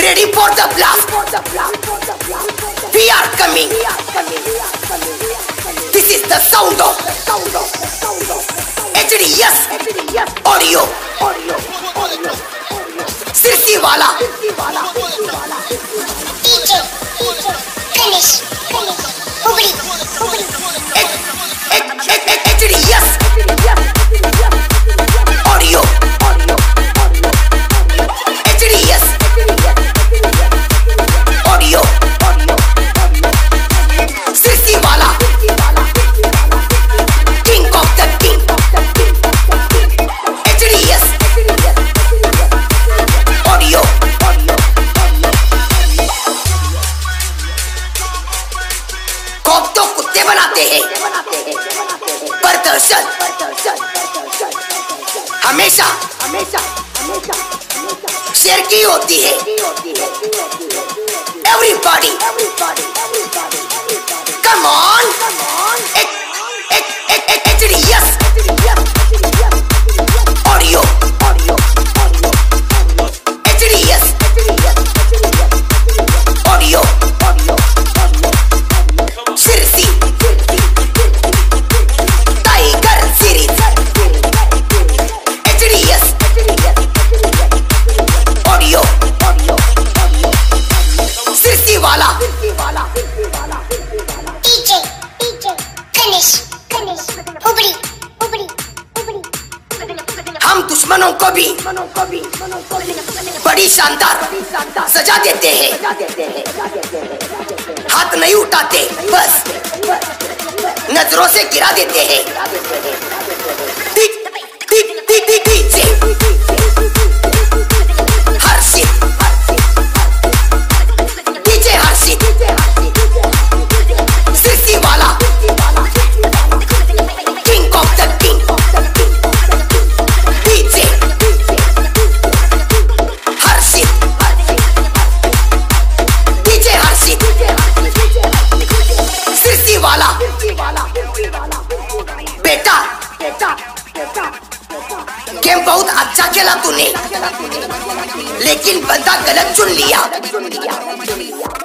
ready for the blast. We are coming. This is the sound of HDS audio. Sirsi wala. DJ Ganesh Hubli HDS audio. HDS audio. Sirsi wala. King of the king. HDS audio. खौफ तो कुत्ते बनाते हैं, प्रदर्शन हमेशा शेर की होती है। Everybody come on. HDS audio. HDS audio. Sirsi Tiger series. HDS audio. Sirsi wala. DJ Ganesh Hubli हम दुश्मनों को भी बड़ी शानदार सजा देते हैं। हाथ नहीं उठाते, बस नजरों से गिरा देते हैं। डीजे हर्षित, डीजे हर्षित, सिरसी वाला, king of the king. DJ Harshit, DJ Harshit, Sirsi वाला। बेटा गेम बहुत अच्छा खेला तूने, लेकिन बंदा गलत चुन लिया।